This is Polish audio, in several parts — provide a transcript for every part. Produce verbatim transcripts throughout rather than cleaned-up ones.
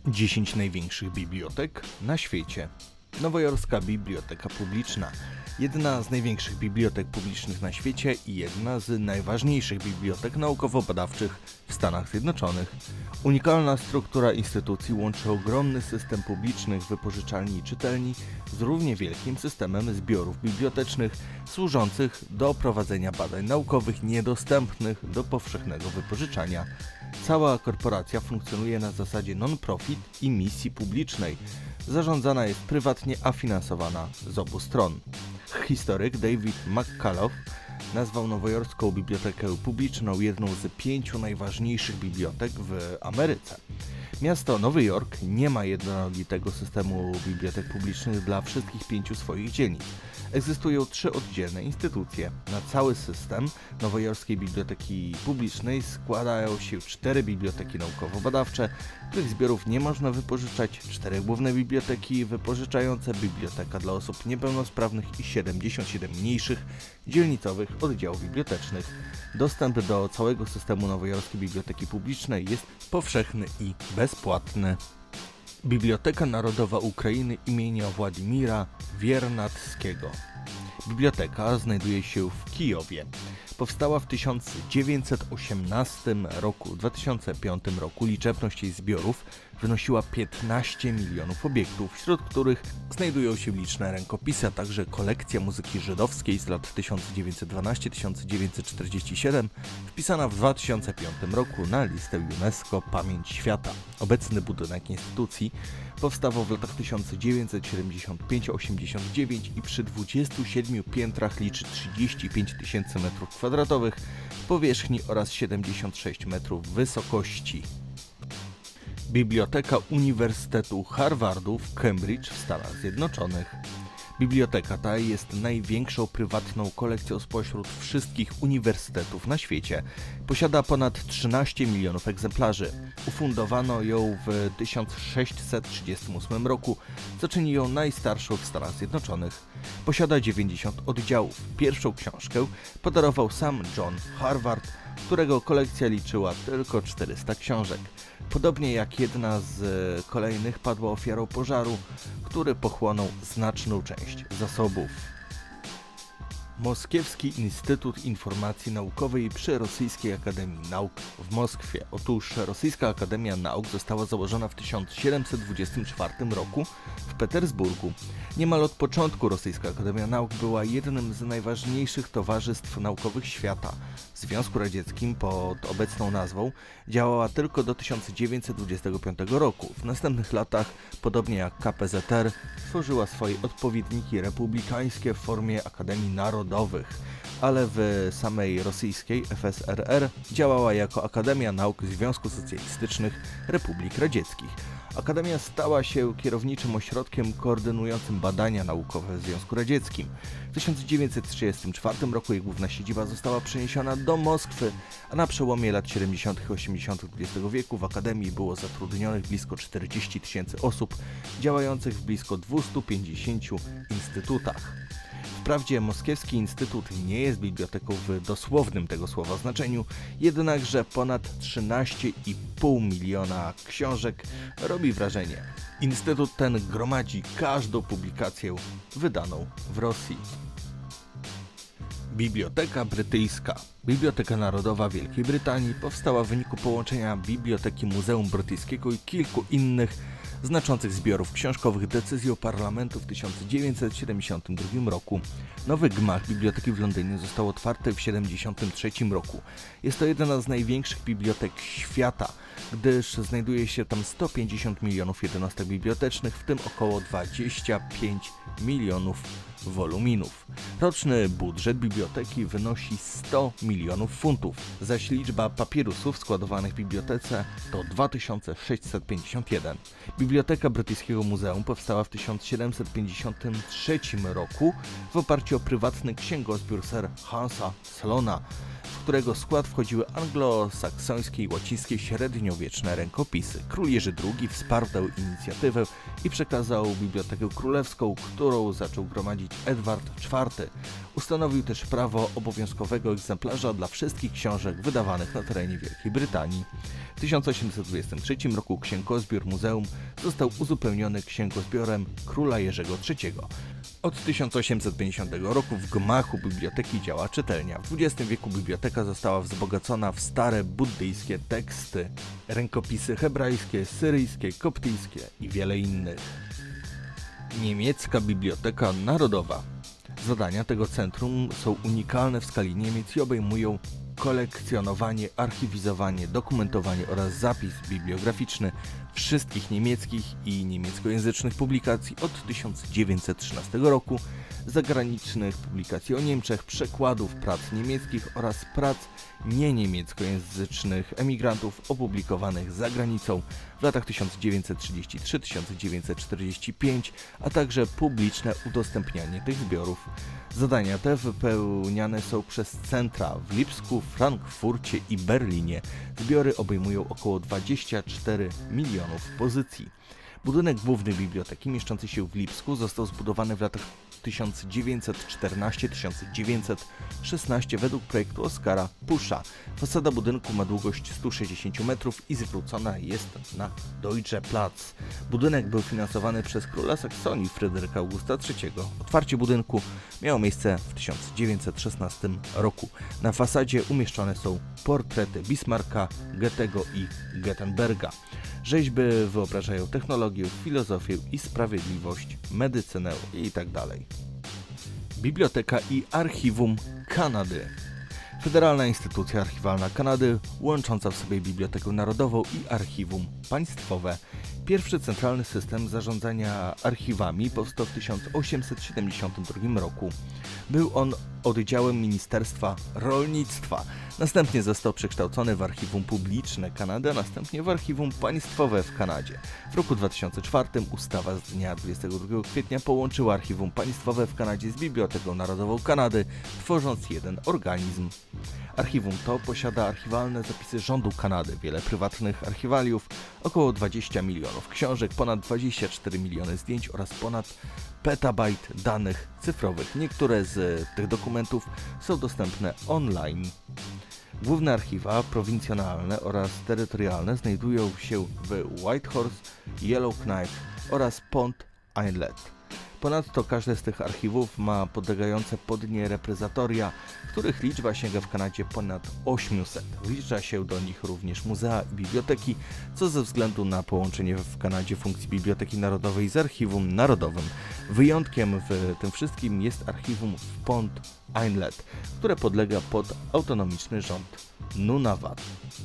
dziesięć największych bibliotek na świecie. Nowojorska Biblioteka Publiczna. Jedna z największych bibliotek publicznych na świecie i jedna z najważniejszych bibliotek naukowo-badawczych w Stanach Zjednoczonych. Unikalna struktura instytucji łączy ogromny system publicznych wypożyczalni i czytelni z równie wielkim systemem zbiorów bibliotecznych służących do prowadzenia badań naukowych niedostępnych do powszechnego wypożyczania. Cała korporacja funkcjonuje na zasadzie non-profit i misji publicznej. Zarządzana jest prywatnie, a finansowana z obu stron. Historyk David McCullough nazwał Nowojorską Bibliotekę Publiczną jedną z pięciu najważniejszych bibliotek w Ameryce. Miasto Nowy Jork nie ma jednolitego systemu bibliotek publicznych dla wszystkich pięciu swoich dzielnic. Egzystują trzy oddzielne instytucje. Na cały system Nowojorskiej Biblioteki Publicznej składają się cztery biblioteki naukowo-badawcze, których zbiorów nie można wypożyczać, cztery główne biblioteki wypożyczające, biblioteka dla osób niepełnosprawnych i siedemdziesiąt siedem mniejszych, dzielnicowych oddziałów bibliotecznych. Dostęp do całego systemu Nowojorskiej Biblioteki Publicznej jest powszechny i bezpłatny. Biblioteka Narodowa Ukrainy imienia Władimira Wiernadskiego. Biblioteka znajduje się w Kijowie. Powstała w tysiąc dziewięćset osiemnastym roku. W dwa tysiące piątym roku liczebność jej zbiorów wynosiła piętnaście milionów obiektów, wśród których znajdują się liczne rękopisy, a także kolekcja muzyki żydowskiej z lat tysiąc dziewięćset dwanaście do tysiąc dziewięćset czterdzieści siedem, wpisana w dwa tysiące piątym roku na listę UNESCO Pamięć Świata. Obecny budynek instytucji powstawał w latach tysiąc dziewięćset siedemdziesiąt pięć do osiemdziesiąt dziewięć i przy dwudziestu siedmiu piętrach liczy trzydzieści pięć tysięcy metrów kwadratowych powierzchni oraz siedemdziesiąt sześć metrów wysokości. Biblioteka Uniwersytetu Harvardu w Cambridge w Stanach Zjednoczonych. Biblioteka ta jest największą prywatną kolekcją spośród wszystkich uniwersytetów na świecie. Posiada ponad trzynaście milionów egzemplarzy. Ufundowano ją w tysiąc sześćset trzydziestym ósmym roku, co czyni ją najstarszą w Stanach Zjednoczonych. Posiada dziewięćdziesiąt oddziałów. Pierwszą książkę podarował sam John Harvard, którego kolekcja liczyła tylko czterysta książek. Podobnie jak jedna z kolejnych padła ofiarą pożaru, który pochłonął znaczną część zasobów. Moskiewski Instytut Informacji Naukowej przy Rosyjskiej Akademii Nauk w Moskwie. Otóż Rosyjska Akademia Nauk została założona w tysiąc siedemset dwudziestym czwartym roku w Petersburgu. Niemal od początku Rosyjska Akademia Nauk była jednym z najważniejszych towarzystw naukowych świata. W Związku Radzieckim pod obecną nazwą działała tylko do tysiąc dziewięćset dwudziestego piątego roku. W następnych latach, podobnie jak K P Z R, tworzyła swoje odpowiedniki republikańskie w formie Akademii Narodowych, ale w samej rosyjskiej F S R R działała jako Akademia Nauk Związku Socjalistycznych Republik Radzieckich. Akademia stała się kierowniczym ośrodkiem koordynującym badania naukowe w Związku Radzieckim. W tysiąc dziewięćset trzydziestym czwartym roku jej główna siedziba została przeniesiona do Moskwy, a na przełomie lat siedemdziesiątych i osiemdziesiątych dwudziestego wieku w Akademii było zatrudnionych blisko czterdzieści tysięcy osób, działających w blisko dwustu pięćdziesięciu instytutach. Wprawdzie Moskiewski Instytut nie jest biblioteką w dosłownym tego słowa znaczeniu, jednakże ponad trzynaście i pół miliona książek robi wrażenie. Instytut ten gromadzi każdą publikację wydaną w Rosji. Biblioteka Brytyjska. Biblioteka Narodowa Wielkiej Brytanii powstała w wyniku połączenia Biblioteki Muzeum Brytyjskiego i kilku innych znaczących zbiorów książkowych decyzją parlamentu w tysiąc dziewięćset siedemdziesiątym drugim roku. Nowy gmach biblioteki w Londynie został otwarty w tysiąc dziewięćset siedemdziesiątym trzecim roku. Jest to jedna z największych bibliotek świata, gdyż znajduje się tam sto pięćdziesiąt milionów jednostek bibliotecznych, w tym około dwadzieścia pięć milionów woluminów. Roczny budżet biblioteki wynosi sto milionów funtów, zaś liczba papierusów składowanych w bibliotece to dwa tysiące sześćset pięćdziesiąt jeden. Biblioteka Brytyjskiego Muzeum powstała w tysiąc siedemset pięćdziesiątym trzecim roku w oparciu o prywatny księgozbiór Sir Hansa Slona, w którego skład wchodziły anglosaksońskie i łacińskie średnio średniowieczne rękopisy. Król Jerzy drugi wsparł tę inicjatywę i przekazał Bibliotekę Królewską, którą zaczął gromadzić Edward czwarty. Ustanowił też prawo obowiązkowego egzemplarza dla wszystkich książek wydawanych na terenie Wielkiej Brytanii. W tysiąc osiemset dwudziestym trzecim roku księgozbiór muzeum został uzupełniony księgozbiorem króla Jerzego trzeciego. Od tysiąc osiemset pięćdziesiątego roku w gmachu biblioteki działa czytelnia. W dwudziestym wieku biblioteka została wzbogacona w stare buddyjskie teksty, rękopisy hebrajskie, syryjskie, koptyjskie i wiele innych. Niemiecka Biblioteka Narodowa. Zadania tego centrum są unikalne w skali Niemiec i obejmują kolekcjonowanie, archiwizowanie, dokumentowanie oraz zapis bibliograficzny wszystkich niemieckich i niemieckojęzycznych publikacji od tysiąc dziewięćset trzynastego roku, zagranicznych publikacji o Niemczech, przekładów prac niemieckich oraz prac nieniemieckojęzycznych emigrantów opublikowanych za granicą w latach tysiąc dziewięćset trzydziesty trzeci do tysiąc dziewięćset czterdziesty piąty, a także publiczne udostępnianie tych zbiorów. Zadania te wypełniane są przez centra w Lipsku, Frankfurcie i Berlinie. Zbiory obejmują około dwadzieścia cztery milionów pozycji. Budynek główny biblioteki mieszczący się w Lipsku został zbudowany w latach tysiąc dziewięćset czternastego do tysiąc dziewięćset szesnastego według projektu Oskara Pusza. Fasada budynku ma długość sto sześćdziesiąt metrów i zwrócona jest na Deutsche Platz. Budynek był finansowany przez króla Saksonii Fryderyka Augusta trzeciego. Otwarcie budynku miało miejsce w tysiąc dziewięćset szesnastym roku. Na fasadzie umieszczone są portrety Bismarcka, Goethego i Gutenberga. Rzeźby wyobrażają technologię, filozofię i sprawiedliwość, medycynę itd. Biblioteka i Archiwum Kanady. Federalna instytucja archiwalna Kanady, łącząca w sobie Bibliotekę Narodową i Archiwum Państwowe. Pierwszy centralny system zarządzania archiwami powstał w tysiąc osiemset siedemdziesiątym drugim roku. Był on oddziałem Ministerstwa Rolnictwa. Następnie został przekształcony w Archiwum Publiczne Kanady, a następnie w Archiwum Państwowe w Kanadzie. W roku dwa tysiące czwartym ustawa z dnia dwudziestego drugiego kwietnia połączyła Archiwum Państwowe w Kanadzie z Biblioteką Narodową Kanady, tworząc jeden organizm. Archiwum to posiada archiwalne zapisy rządu Kanady, wiele prywatnych archiwaliów, około dwadzieścia milionów książek, ponad dwadzieścia cztery miliony zdjęć oraz ponad petabajt danych cyfrowych. Niektóre z tych dokumentów są dostępne online. Główne archiwa prowincjonalne oraz terytorialne znajdują się w Whitehorse, Yellowknife oraz Pont Inlet. Ponadto każde z tych archiwów ma podlegające pod nie repozytoria, których liczba sięga w Kanadzie ponad osiemset. Wlicza się do nich również muzea i biblioteki, co ze względu na połączenie w Kanadzie funkcji Biblioteki Narodowej z Archiwum Narodowym. Wyjątkiem w tym wszystkim jest archiwum w Pont Inlet, które podlega pod autonomiczny rząd Nunavut.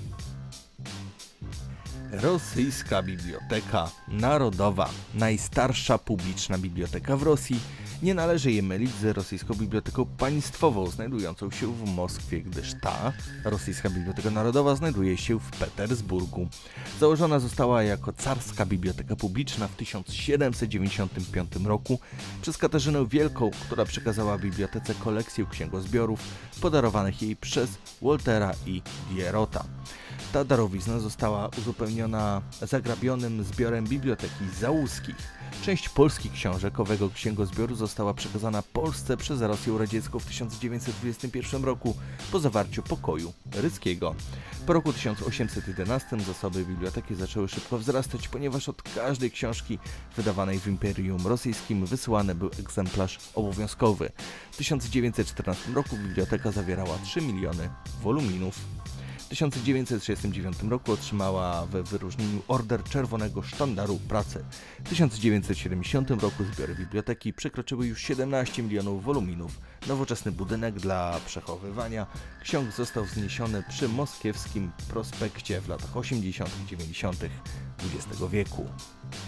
Rosyjska Biblioteka Narodowa, najstarsza publiczna biblioteka w Rosji, nie należy je mylić z Rosyjską Biblioteką Państwową, znajdującą się w Moskwie, gdyż ta, Rosyjska Biblioteka Narodowa, znajduje się w Petersburgu. Założona została jako Carska Biblioteka Publiczna w tysiąc siedemset dziewięćdziesiątym piątym roku przez Katarzynę Wielką, która przekazała bibliotece kolekcję księgozbiorów podarowanych jej przez Waltera i Dierota. Ta darowizna została uzupełniona zagrabionym zbiorem Biblioteki Załuskich. Część polskich książek owego księgozbioru została przekazana Polsce przez Rosję radziecką w tysiąc dziewięćset dwudziestym pierwszym roku po zawarciu pokoju ryskiego. Po roku tysiąc osiemset jedenastym zasoby biblioteki zaczęły szybko wzrastać, ponieważ od każdej książki wydawanej w Imperium Rosyjskim wysyłany był egzemplarz obowiązkowy. W tysiąc dziewięćset czternastym roku biblioteka zawierała trzy miliony woluminów. W tysiąc dziewięćset trzydziestym dziewiątym roku otrzymała w wyróżnieniu Order Czerwonego Sztandaru Pracy. W tysiąc dziewięćset siedemdziesiątym roku zbiory biblioteki przekroczyły już siedemnaście milionów woluminów. Nowoczesny budynek dla przechowywania ksiąg został wzniesiony przy Moskiewskim Prospekcie w latach osiemdziesiątych i dziewięćdziesiątych dwudziestego wieku.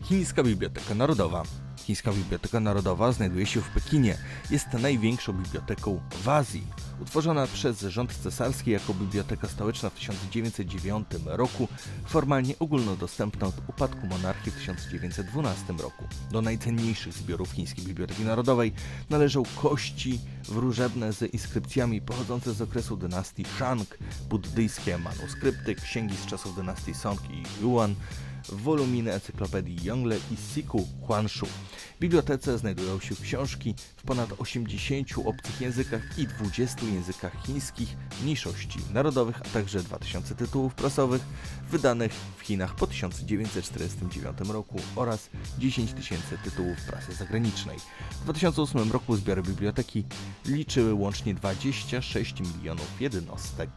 Chińska Biblioteka Narodowa. Chińska Biblioteka Narodowa znajduje się w Pekinie. Jest największą biblioteką w Azji. Utworzona przez rząd cesarski jako biblioteka stołeczna w tysiąc dziewięćset dziewiątym roku, formalnie ogólnodostępna od upadku monarchii w tysiąc dziewięćset dwunastym roku. Do najcenniejszych zbiorów Chińskiej Biblioteki Narodowej należą kości wróżebne z inskrypcjami pochodzące z okresu dynastii Shang, buddyjskie manuskrypty, księgi z czasów dynastii Song i Yuan, woluminy encyklopedii Yongle i Siku Huanshu. W bibliotece znajdują się książki w ponad osiemdziesięciu obcych językach i dwudziestu językach chińskich mniejszości narodowych, a także dwa tysiące tytułów prasowych wydanych w Chinach po tysiąc dziewięćset czterdziestym dziewiątym roku oraz dziesięć tysięcy tytułów prasy zagranicznej. W dwa tysiące ósmym roku zbiory biblioteki liczyły łącznie dwadzieścia sześć milionów jednostek.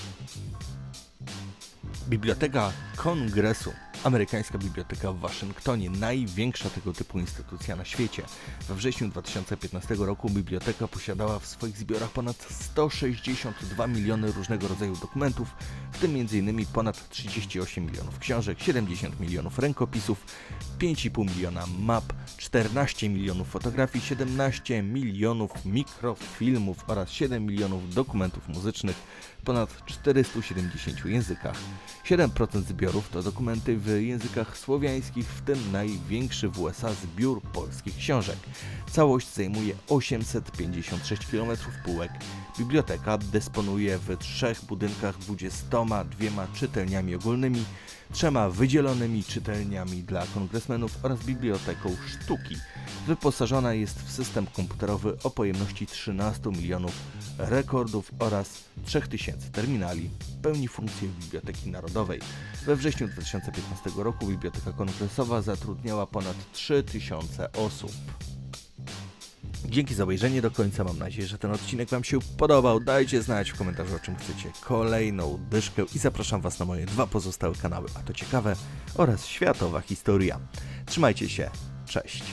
Biblioteka Kongresu. Amerykańska Biblioteka w Waszyngtonie, największa tego typu instytucja na świecie. We wrześniu dwa tysiące piętnastego roku biblioteka posiadała w swoich zbiorach ponad sto sześćdziesiąt dwa miliony różnego rodzaju dokumentów, w tym między innymi ponad trzydzieści osiem milionów książek, siedemdziesiąt milionów rękopisów, pięć i pół miliona map, czternaście milionów fotografii, siedemnaście milionów mikrofilmów oraz siedem milionów dokumentów muzycznych w ponad czterystu siedemdziesięciu językach. siedem procent zbiorów to dokumenty w językach słowiańskich, w tym największy w U S A zbiór polskich książek. Całość zajmuje osiemset pięćdziesiąt sześć kilometrów półek. Biblioteka dysponuje w trzech budynkach dwudziestoma dwiema czytelniami ogólnymi, trzema wydzielonymi czytelniami dla kongresmenów oraz biblioteką sztuki. Wyposażona jest w system komputerowy o pojemności trzynastu milionów rekordów oraz trzech tysięcy terminali. Pełni funkcję Biblioteki Narodowej. We wrześniu dwa tysiące piętnastego roku Biblioteka Kongresowa zatrudniała ponad trzy tysiące osób. Dzięki za obejrzenie do końca. Mam nadzieję, że ten odcinek Wam się podobał. Dajcie znać w komentarzu, o czym chcecie kolejną dyszkę i zapraszam Was na moje dwa pozostałe kanały, a to ciekawe oraz światowa historia. Trzymajcie się, cześć!